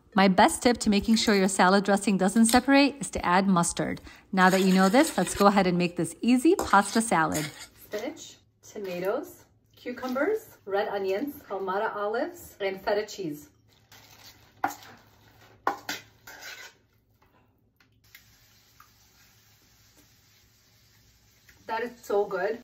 My best tip to making sure your salad dressing doesn't separate is to add mustard. Now that you know this, let's go ahead and make this easy pasta salad. Spinach, tomatoes, cucumbers, red onions, Palmata olives, and feta cheese. That is so good.